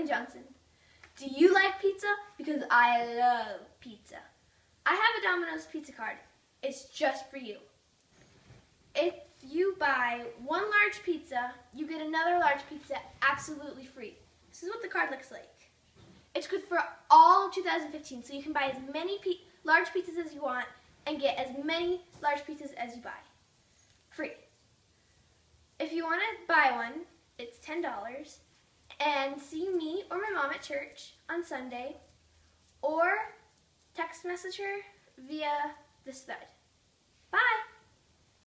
Kourtney Johnson. Do you like pizza? Because I love pizza. I have a Domino's pizza card. It's just for you. If you buy one large pizza, you get another large pizza absolutely free. This is what the card looks like. It's good for all of 2015, so you can buy as many large pizzas as you want and get as many large pizzas as you buy. Free. If you want to buy one, it's $10, and see me or my mom at church on Sunday, or text message her via this thread. Bye!